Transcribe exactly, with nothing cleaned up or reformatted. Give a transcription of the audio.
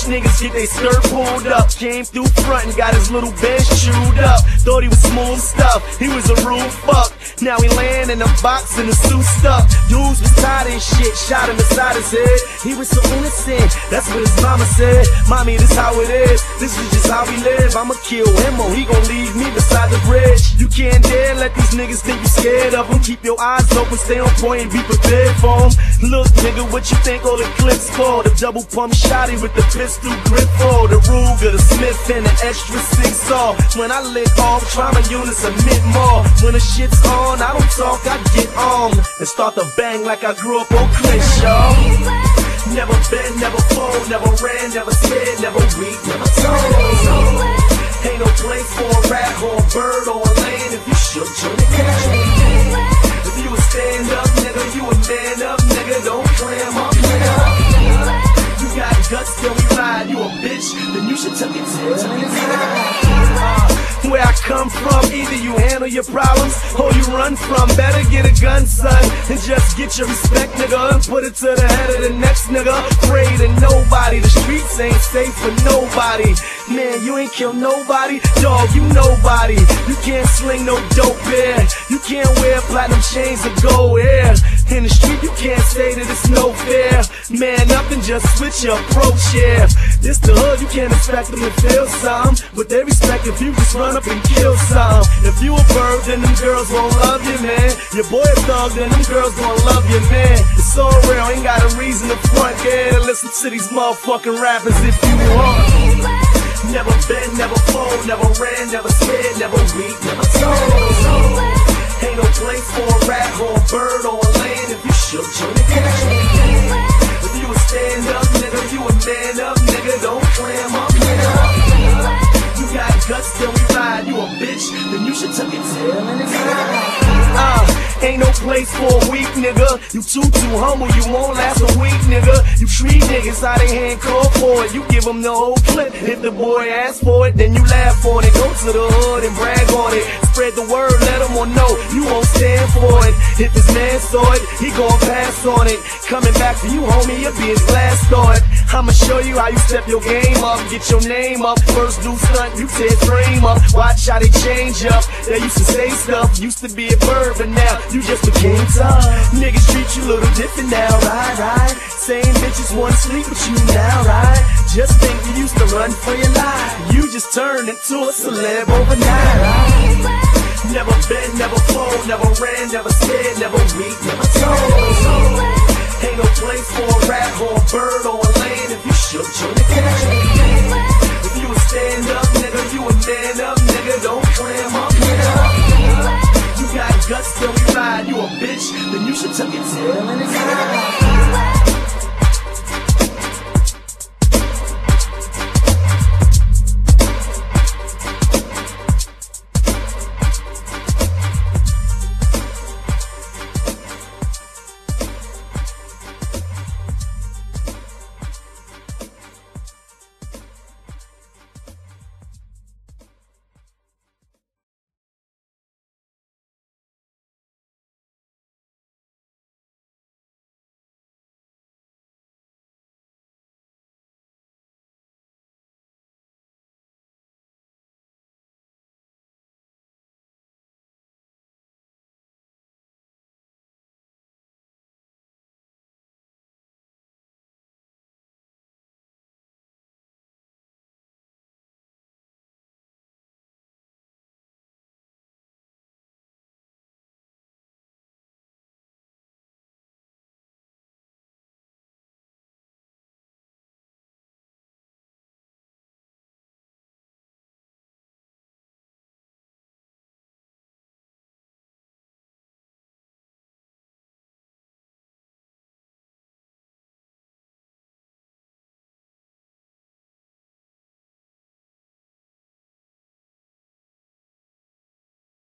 niggas get they skirt pulled up. Came through front and got his little bench chewed up. Thought he was smooth stuff, he was a rude fuck. Now he layin' in a box in a suit stuff. Dudes was tired of his shit, shot him inside his head. He was so innocent, that's what his mama said. Mommy, this how it is, this is just how we live. I'ma kill him or he gon' leave me beside the bridge. You can't dare let these niggas think you scared of them. Keep your eyes open, stay on point and be prepared for them. Look nigga, what you think all the clips for? The double pump shotty with the pistol grip for. The Ruger, the Smith and the extra six saw. When I lit off, trauma units emit more. When the shit's on, I don't talk, I get on and start to bang like I grew up on Crenshaw. Never been, never fold, never ran, never scared, never weak, never told. Ain't no place for a rat or a bird or a land if you should join the game. If you a stand up, nigga, you a man up, nigga, don't clam up, nigga. You got guts, then we ride, you a bitch, then you should tuck your tail to the side. Where I come from, either you handle your problems or you run from. Better get a gun, son, and just get your respect, nigga, and put it to the head of the next nigga. Afraid of nobody, the streets ain't safe for nobody. Man, you ain't kill nobody, dog, you nobody. You can't sling no dope here, you can't wear platinum chains or go here. In the street you can't say that it's no fair. Man up and just switch your approach, yeah. This the hood, you can't expect them to feel some, but they respect if you just run up and kill some. If you a bird, then them girls won't love you, man. Your boy a thug, then them girls gon' love you, man. It's so real, ain't got a reason to front, yeah. Listen to these motherfucking rappers if you want. Never been, never fold, never ran, never scared, never weak, never told. Ain't no place for a rat or a bird or a land if you should join the game. If you a stand up, nigga, you a man up, nigga, don't clam up, nigga. You got guts, then we ride, you a bitch, then you should tuck your tail in the side. Uh, ain't no place for a weak nigga. You too, too humble, you won't last a week, nigga. You treat niggas how they hand call for it. You give them the whole clip. If the boy asks for it, then you laugh on it. Go to the hood and brag on it. Spread the word, let them all know you won't stand for it. If his man saw it, he gon' pass on it. Coming back to you, homie, you'll be his last thought. I'ma show you how you step your game up, get your name up. First do stunt, you tear frame up. Watch how they change up. They used to say stuff, used to be a bird, but now you just became tough. Niggas treat you a little different now, right, right? Same bitches wanna sleep with you now, right? Just think you used to run for your life. You just turned into a celeb overnight, right? Never been, never fold, never ran, never scared, never weak, never told. Ain't no place for a rat or a bird or a land if you should join the game. If you a stand up, nigga, you a man up, nigga, don't clam up, nigga. You got guts, then we ride, you a bitch, then you should tuck your tail in the side.